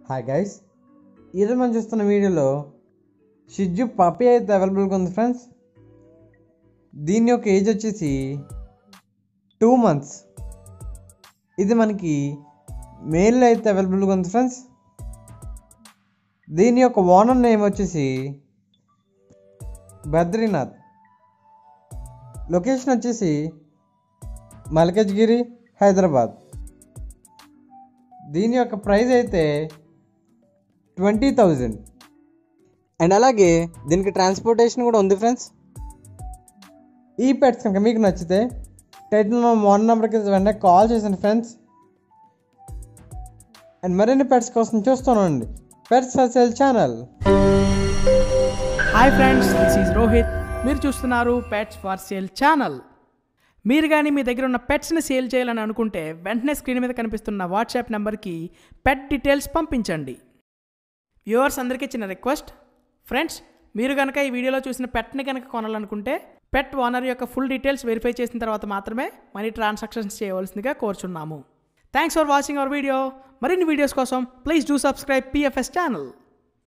Hi guys, ఈరోజు మనం చూస్తున్న వీడియోలో షి ట్జు పప్పీ అయితే అవైలబుల్గా ఉంది ఫ్రెండ్స్. దీని యొక్క ఏజ్ వచ్చేసి 2 months. ఇది మనకి మేల్ అయితే అవైలబుల్గా ఉంది ఫ్రెండ్స్. దీని యొక్క ఓనర్ నేమ్ వచ్చేసి బద్రీనాథ్. లొకేషన్ వచ్చేసి మల్కజ్గిరి, హైదరాబాద్. దీని యొక్క ప్రైస్ అయితే 20,000 అండ్ అలాగే దీనికి ట్రాన్స్పోర్టేషన్ కూడా ఉంది ఫ్రెండ్స్. ఈ పెట్స్ కనుక మీకు నచ్చితే టైటిల్లో ఫోన్ నెంబర్కి వెంటనే కాల్ చేయండి ఫ్రెండ్స్. అండ్ మరిన్ని పెట్స్ కోసం చూస్తున్నాండి pets for sale channel. Hi friends, this is Rohit. మీరు చూస్తున్నారు పెట్స్ ఫర్ సేల్ ఛానల్. మీరు కానీ మీ దగ్గర ఉన్న పెట్స్ని సేల్ చేయాలని అనుకుంటే వెంటనే స్క్రీన్ మీద కనిపిస్తున్న వాట్సాప్ నెంబర్కి పెట్ డీటెయిల్స్ పంపించండి. వ్యూవర్స్ అందరికీ చిన్న రిక్వెస్ట్, ఫ్రెండ్స్ మీరు కనుక ఈ వీడియోలో చూసిన పెట్ని కనుక కొనాలనుకుంటే పెట్ ఓనర్ యొక్క ఫుల్ డీటెయిల్స్ వెరిఫై చేసిన తర్వాత మాత్రమే మనీ ట్రాన్సాక్షన్స్ చేయవలసిందిగా కోరుచున్నాము. Thanks for watching our video. మరిన్ని వీడియోస్ కోసం please do subscribe PFS channel.